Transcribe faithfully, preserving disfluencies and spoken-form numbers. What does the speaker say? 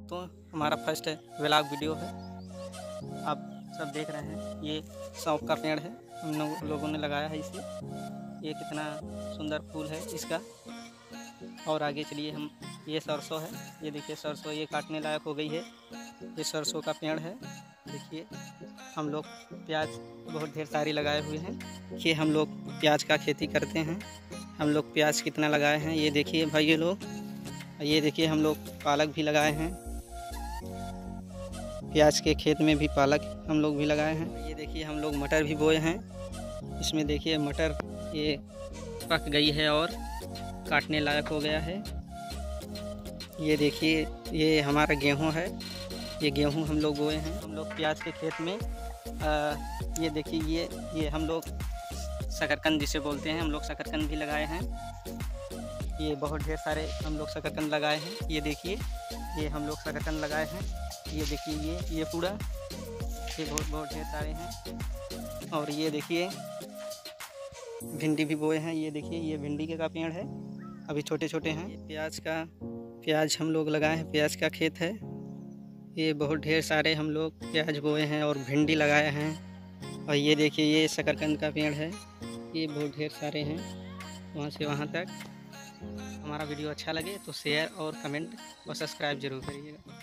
दोस्तों, हमारा first vlog video है। आप सब देख रहे हैं, ये सौंफ का पेड़ है, हम लोग लोगों ने लगाया है इसे। ये कितना सुंदर फूल है इसका। और आगे चलिए, हम ये सरसों है, ये देखिए सरसों ये काटने लायक हो गई है। ये सरसों का पेड़ है। देखिए हम लोग प्याज बहुत ढेर सारी लगाए हुए हैं। ये हम लोग प्याज का खेती करते हैं। हम लोग प्याज कितना लगाए हैं ये देखिए भाई ये लोग। ये देखिए हम लोग पालक भी लगाए हैं। प्याज के खेत में भी पालक हम लोग भी लगाए हैं। ये देखिए हम लोग मटर भी बोए हैं। इसमें देखिए मटर ये पक गई है और काटने लायक हो गया है। ये देखिए ये हमारा गेहूं है। ये गेहूं हम लोग बोए हैं। हम लोग प्याज के खेत में आ, ये देखिए ये ये हम लोग शकरकंद जिसे बोलते हैं, हम लोग शकरकंद भी लगाए हैं। ये बहुत ढेर सारे हम लोग शकरकंद लगाए हैं। ये देखिए ये हम लोग शकरकंद लगाए हैं। ये देखिए ये ये पूरा ये बहुत बहुत ढेर सारे हैं। और ये देखिए भिंडी भी बोए हैं। ये देखिए ये भिंडी के का पेड़ है, अभी छोटे छोटे हैं। ये प्याज का प्याज हम लोग लगाए हैं, प्याज का खेत है। ये बहुत ढेर सारे हम लोग प्याज बोए हैं और भिंडी लगाए हैं। और ये देखिए ये शकरकंद का पेड़ है। ये बहुत ढेर सारे हैं वहाँ से वहाँ तक। हमारा वीडियो अच्छा लगे तो शेयर और कमेंट और सब्सक्राइब जरूर करिएगा।